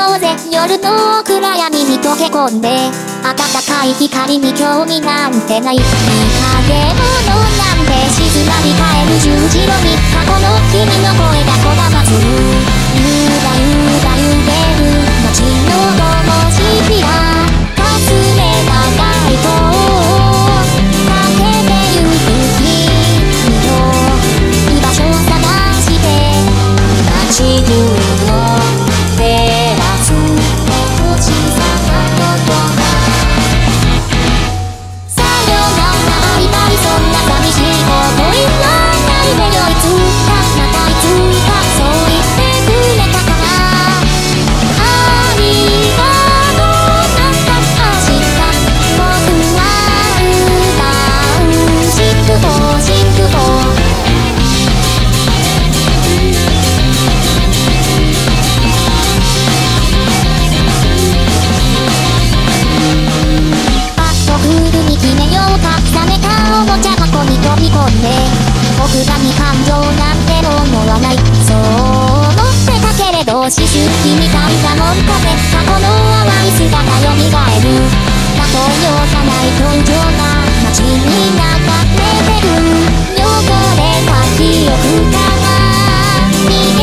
ようぜ。夜の暗闇に溶け込んで暖かい光に興味なんてない。見かけ物なんて静まり返る十字路に過去の君の声がこだまする。ゆらゆら揺れる街の灯火がかすれたライトをかけてゆく君の居場所を探して街中を照らす小さなことがさよならバイバイそんな寂しいこと言わないでよ。いつかまたいつかそう言ってくれたからありがとう。また明日僕は歌うシップフォーシップフォークールに決めようか冷めたおもちゃ箱に飛び込んで僕らに感情なんて思わない。そう思ってたけれど思春期みたいなもんかね。過去の淡い姿よみがえる。まとよかない表情が街に流れてる。汚れた記憶から